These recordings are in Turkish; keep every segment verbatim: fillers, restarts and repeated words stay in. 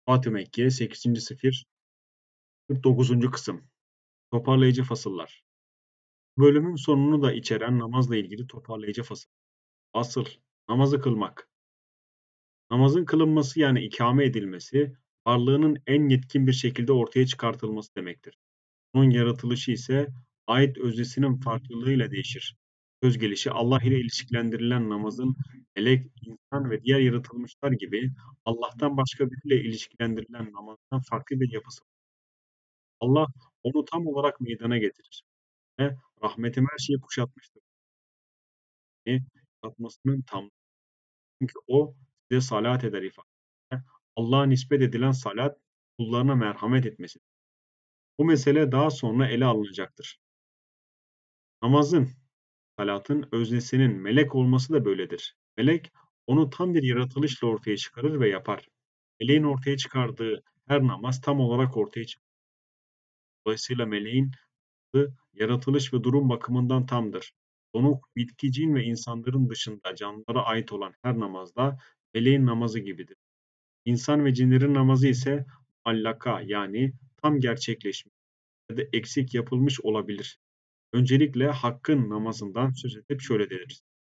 Fatih Mekke sekizinci. Sefir kırk dokuzuncu. Kısım Toparlayıcı Fasıllar. Bölümün sonunu da içeren namazla ilgili toparlayıcı fasıl. Asıl namazı kılmak. Namazın kılınması yani ikame edilmesi, varlığının en yetkin bir şekilde ortaya çıkartılması demektir. Onun yaratılışı ise ait öznesinin farklılığıyla değişir. Söz gelişi Allah ile ilişkilendirilen namazın melek, insan ve diğer yaratılmışlar gibi Allah'tan başka biriyle ilişkilendirilen namazdan farklı bir yapısı. Allah onu tam olarak meydana getirir ve rahmetim her şeyi kuşatmıştır diye kuşatmasının tam. Çünkü o size salat eder ifade. Allah'a nispet edilen salat kullarına merhamet etmesidir. Bu mesele daha sonra ele alınacaktır. Namazın, salatın öznesinin melek olması da böyledir. Melek onu tam bir yaratılışla ortaya çıkarır ve yapar. Meleğin ortaya çıkardığı her namaz tam olarak ortaya çıkar. Dolayısıyla meleğin yaratılış ve durum bakımından tamdır. Donuk, bitki, cin ve insanların dışında canlılara ait olan her namazda meleğin namazı gibidir. İnsan ve cinlerin namazı ise muallaka yani tam gerçekleşmiş ya da eksik yapılmış olabilir. Öncelikle Hakk'ın namazından söz edip şöyle deriz.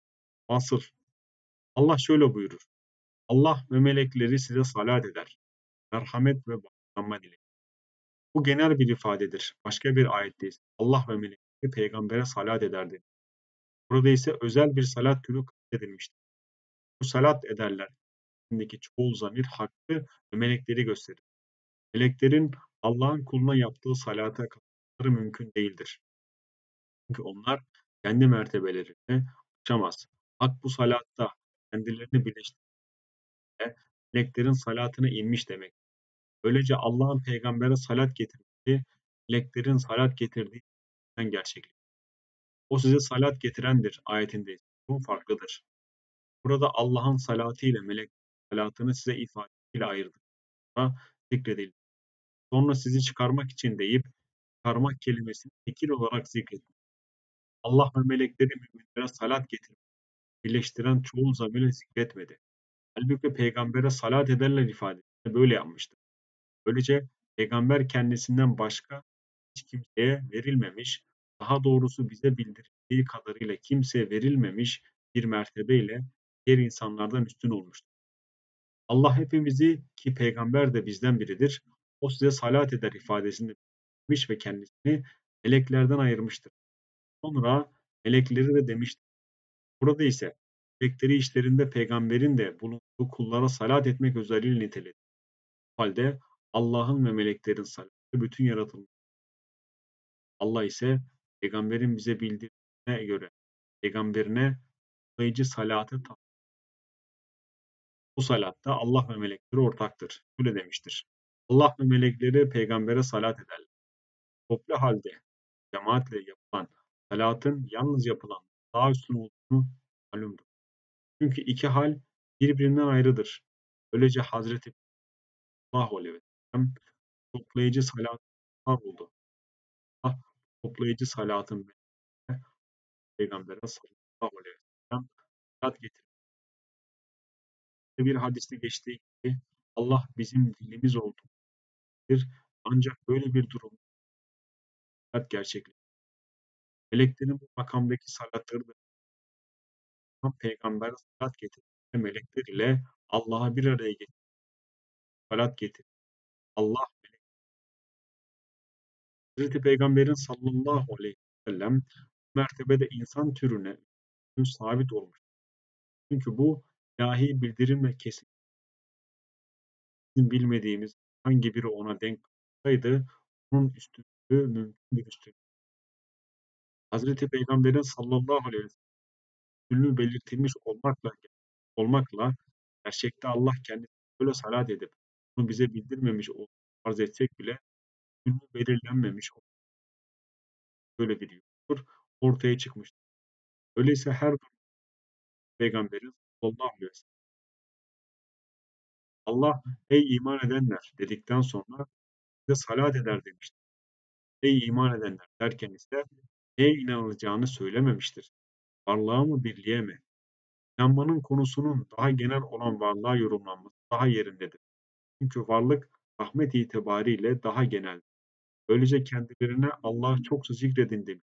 Asıl Allah şöyle buyurur. Allah ve melekleri size salat eder. Merhamet ve bağışlanma dileyin. Bu genel bir ifadedir. Başka bir ayette ise Allah ve melekleri peygambere salat ederdi. Burada ise özel bir salat türü kastedilmiştir. Bu salat ederler içindeki çoğul zamir hakkı ve melekleri gösterir. Meleklerin Allah'ın kuluna yaptığı salata katılmaları mümkün değildir. Çünkü onlar kendi mertebelerini aşamaz. Hak bu salatta kendilerini birleştirme, meleklerin salatına inmiş demek. Böylece Allah'ın peygambere salat getirmesi, meleklerin salat getirdiğinden gerçekleşir. O size salat getirendir ayetinde ise bu farklıdır. Burada Allah'ın salatı ile melek salatını size ifadesiyle ayırdı. Sonra zikredildi. Sonra sizi çıkarmak için deyip çıkarmak kelimesini tekil olarak zikretti. Allah ve melekleri müminlere salat getirip birleştiren çoğul zamirle zikretmedi. Halbuki peygambere salat ederler ifadesini böyle yapmıştır. Böylece peygamber kendisinden başka hiç kimseye verilmemiş, daha doğrusu bize bildirildiği kadarıyla kimseye verilmemiş bir mertebeyle diğer insanlardan üstün olmuştur. Allah hepimizi ki peygamber de bizden biridir. O size salat eder ifadesini vermiş ve kendisini meleklerden ayırmıştır. Sonra melekleri de demiştir. Burada ise melekleri işlerinde peygamberin de bulunduğu kullara salat etmek özelliğiyle niteledi. O halde Allah'ın ve meleklerin salatı bütün yaratılmış. Allah ise peygamberin bize bildirdiğine göre peygamberine sayıcı salatı tam. Bu salatta Allah ve melekleri ortaktır. Böyle demiştir. Allah ve melekleri peygambere salat ederler. Toplu halde cemaatle yapılan salatın yalnız yapılan daha üstün olduğunu malumdur. Çünkü iki hal birbirinden ayrıdır. Böylece Hazreti sallallahu aleyhi ve sellem toplayıcı salatı buldu. Allah toplayıcı salatın peygambere sallallahu aleyhi ve sellem salat getirdi. Bir hadiste geçtiği gibi Allah bizim dilimiz olduğudur. Ancak böyle bir durum salat gerçekleşir. Meleklerin bu makamdaki salatları da tam peygamber salat getirdi. Melekler ile Allah'a bir araya getirdi. Salat getirdi. Allah Hazreti Peygamber'in sallallahu aleyhi ve sellem mertebede insan türüne sabit olmuş. Çünkü bu ilahi bildirim ve kesin bilmediğimiz hangi biri ona denk olsaydı onun üstünlüğü mümkün bir üstünlük. Hazreti Peygamber'in sallallahu aleyhi ve sellem üstünlüğü belirtilmiş olmakla olmakla gerçekte Allah kendisi böyle salat edip bunu bize bildirmemiş olduğunu farz etsek bile üstünlüğü belirlenmemiş böyle bir yoktur ortaya çıkmıştır. Öyleyse her peygamberin sallallahu aleyhi ve sellem Allah ey iman edenler dedikten sonra size salat eder demiştir. Ey iman edenler derken ise neye inanılacağını söylememiştir. Varlığa mı birliğe mi? İnanmanın konusunun daha genel olan varlığa yorumlanması daha yerindedir. Çünkü varlık rahmet itibariyle daha geneldir. Böylece kendilerine Allah'ı çokça zikredin demiş.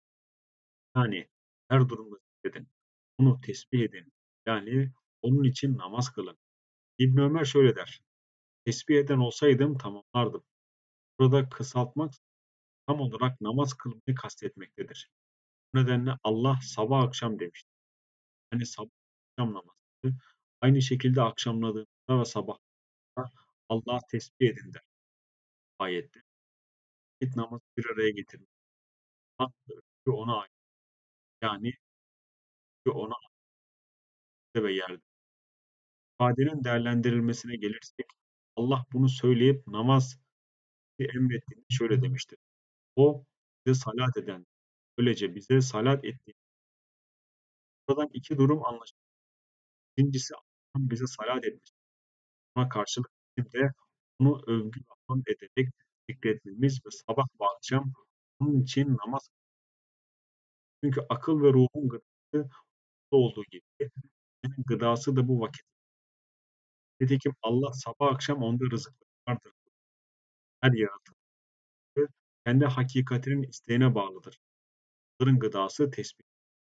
Yani her durumda zikredin. Onu tesbih edin. Yani onun için namaz kılın. İbn Ömer şöyle der: tesbih eden olsaydım tamamlardım. Burada kısaltmak tam olarak namaz kılmayı kastetmektedir. Bu nedenle Allah sabah akşam demiştir. Yani sabah akşam namazı. Aynı şekilde akşamladığında ve sabahta Allah'ı tesbih edin der ayette. İki namazı bir araya getirmek. Hak ve övgü ona ait. Yani övgü ona ait ve yerde. İfadenin değerlendirilmesine gelirsek, Allah bunu söyleyip namaz emrettiğinde şöyle demiştir: O bize salat eden, böylece bize salat etti. Buradan iki durum anlaşılır. Birincisi Allah'ın bize salat etmesi. Buna karşılık bizim de onu övgü ve hamd ederek zikretmemiz ve sabah ve akşam onun için namaz. Çünkü akıl ve ruhun gıdası olduğu gibi senin gıdası da bu vakit. Nitekim Allah sabah akşam onda rızıkları vardır. Her yaratıcı kendi hakikatinin isteğine bağlıdır. Onların gıdası tesbih.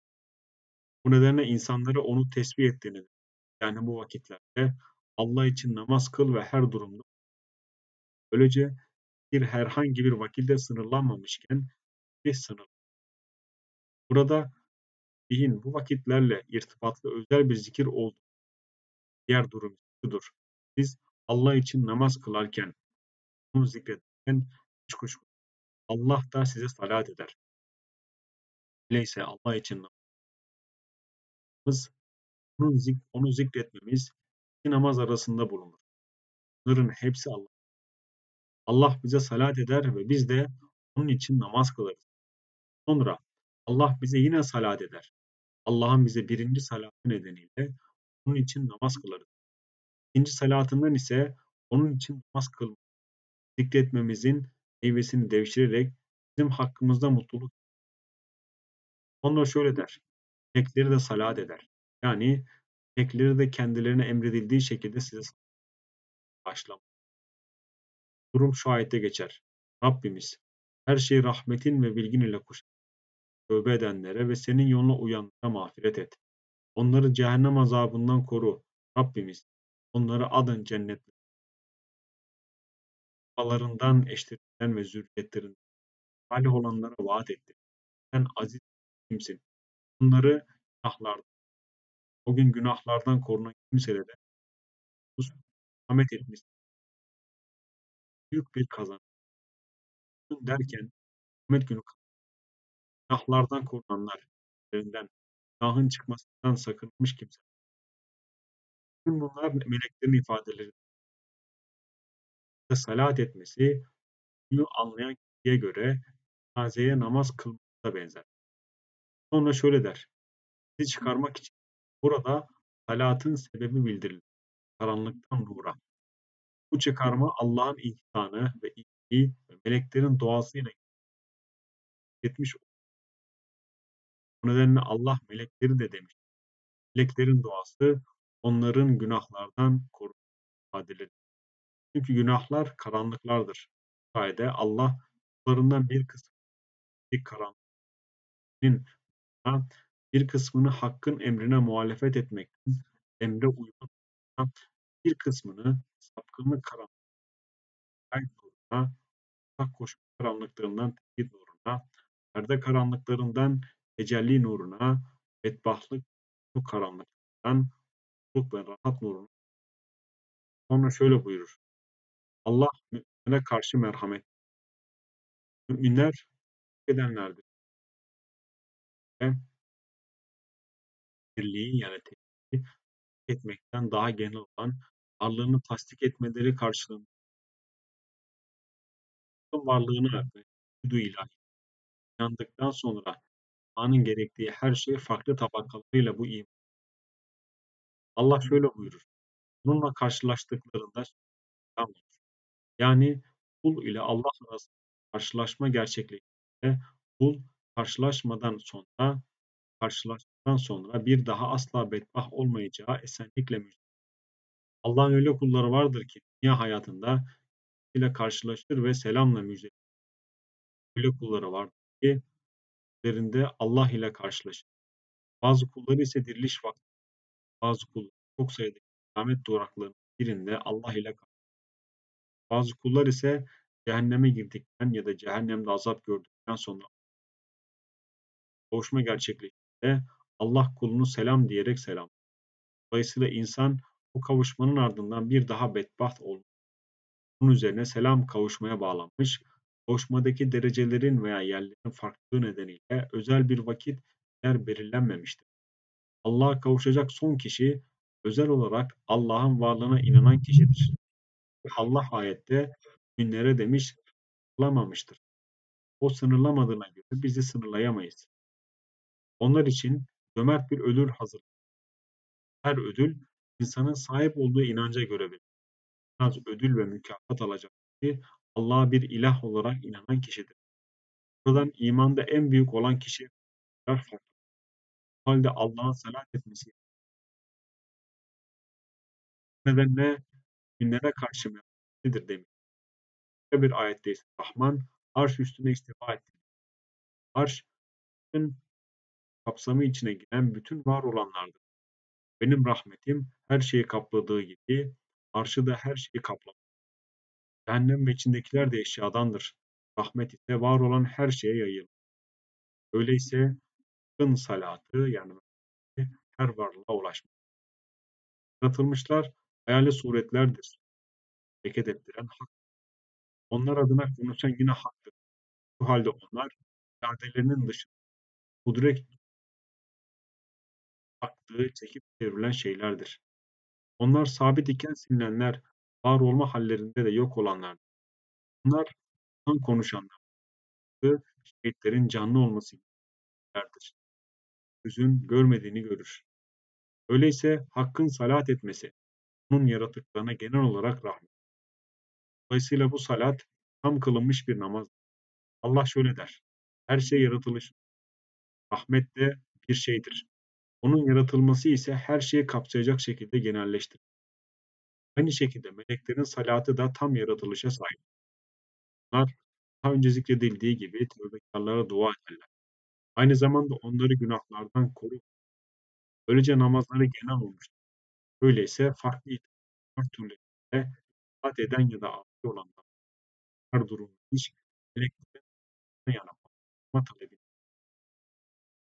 Bu nedenle insanlara onu tesbih ettiğini, yani bu vakitlerde Allah için namaz kıl ve her durumda. Böylece bir herhangi bir vakitte sınırlanmamışken bir sınır. Burada zihin bu vakitlerle irtibatlı özel bir zikir olduğu diğer durum şudur: biz Allah için namaz kılarken, onu zikrederken hiç kuşku Allah da size salat eder. Öyleyse Allah için namaz, onu, zik onu zikretmemiz iki namaz arasında bulunur. Bunların hepsi Allah. Allah bize salat eder ve biz de onun için namaz kılarız. Sonra Allah bize yine salat eder. Allah'ın bize birinci salatı nedeniyle onun için namaz kılarız. İkinci salatından ise onun için namaz kılmak, zikretmemizin meyvesini devşirerek bizim hakkımızda mutluluk. Sonra şöyle der: melekleri de salat eder. Yani melekleri de kendilerine emredildiği şekilde size başlamak. Durum şu ayette geçer: Rabbimiz, her şeyi rahmetin ve bilgin ile kuşat. Tövbe edenlere ve senin yoluna uyanlara mağfiret et. Onları cehennem azabından koru. Rabbimiz, onları adın cennetlerinde, babalarından, eşlerinden ve zürriyetlerinden salih olanlara vaat ettin. Sen aziz kimsin. Bunları günahlardan, o gün günahlardan korunan kimselere sus, rahmet etmiş. Büyük bir kazanç. Derken kıyamet günü günahlardan korunanlar, üzerinden günahın çıkmasından sakınmış kimse. Bütün bunlar meleklerin ifadeleri ve salat etmesi, bunu anlayan kişiye göre cenazeye namaz kılmasına benzer. Sonra şöyle der: sizi çıkarmak için burada salatın sebebi bildirilir. Karanlıktan nura. Bu çıkarma Allah'ın ihsanı ve iyiliği ve meleklerin duasıyla yetmiş. Bu nedenle Allah melekleri de demiş. Meleklerin duası onların günahlardan korur ifadeleri. Çünkü günahlar karanlıklardır. Bu sayede Allah kullarından bir kısmı bir karanlığın, bir kısmını hakkın emrine muhalefet etmekten, emre uymaktan, bir kısmını sapkınlık karanlık nuruna, uzak koşma karanlıklarından tevhid nuruna, perde karanlıklarından tecelli nuruna, bedbahtlık bu karanlıklardan mutluluk ve rahat nuruna. Sonra şöyle buyurur: Allah müminlere karşı merhamet. Müminler edenlerdir. Ve birliği yani tevhidi etmekten daha genel olan varlığını tasdik etmeleri karşılığında varlığına ve vücudu ilahi inandıktan sonra imanın gerektiği her şey farklı tabakalarıyla bu iman. Allah şöyle buyurur: bununla karşılaştıklarında tamam. Yani kul ile Allah arasında karşılaşma gerçekleştiğinde kul karşılaşmadan sonra karşılaştıktan sonra bir daha asla bedbaht olmayacağı esenlikle müjde. Allah'ın öyle kulları vardır ki Dünya hayatında ile karşılaşır ve selamla müjdeli öyle kulları vardır ki üzerinde Allah ile karşılaşır. Bazı kulları ise diriliş vakti, bazı kulları çok sayıda kıyamet duraklarının birinde Allah ile karşılaşır. Bazı kullar ise cehenneme girdikten ya da cehennemde azap gördükten sonra kavuşma gerçekleştiğinde Allah kulunu selam diyerek selam. Dolayısıyla insan bu kavuşmanın ardından bir daha bedbaht olmuş. Bunun üzerine selam kavuşmaya bağlanmış. Kavuşmadaki derecelerin veya yerlerin farklılığı nedeniyle özel bir vakit yer belirlenmemiştir. Allah'a kavuşacak son kişi özel olarak Allah'ın varlığına inanan kişidir. Allah ayette günlere demiş sınırlamamıştır. O sınırlamadığına göre bizi sınırlayamayız. Onlar için cömert bir ödül hazır. Her ödül insanın sahip olduğu inanca göre verilir. Az ödül ve mükafat alacak kişi Allah'a bir ilah olarak inanan kişidir. Buradan imanda en büyük olan kişi farklı. O halde Allah'a salat etmesi nedenle günlere karşı merhametlidir demiş. Başka bir ayette ise Rahman arş üstüne istiva etti. Arş bütün kapsamı içine giren bütün var olanlardır. Benim rahmetim her şeyi kapladığı gibi arşı da her şeyi kaplar. Cehennem ve içindekiler de eşyadandır. Rahmet ise var olan her şeye yayılır. Öyleyse hakkın salatı yani her varlığa ulaşmak. Yaratılmışlar hayali suretlerdir. Hareket ettiren hak. Onlar adına konuşan yine haktır. Bu halde onlar iradelerinin dışında kudret aktığı çekip çevrilen şeylerdir. Onlar sabit iken silinenler, var olma hallerinde de yok olanlardır. Bunlar son konuşanlar, şehitlerin canlı olması gibilerdir. Gözün görmediğini görür. Öyleyse hakkın salat etmesi, onun yaratıklarına genel olarak rahmet. Dolayısıyla bu salat tam kılınmış bir namaz. Allah şöyle der: her şey yaratılış, rahmet de bir şeydir. Onun yaratılması ise her şeyi kapsayacak şekilde genelleştir. Aynı şekilde meleklerin salatı da tam yaratılışa sahip. Bunlar daha önce zikredildiği gibi tövbekarlara dua ederler. Aynı zamanda onları günahlardan koru. Böylece namazları genel olmuştur. Öyleyse farklı itibar türlerinde itaat eden ya da asi olanlar her durumda hiç meleklerin yana bakma talebi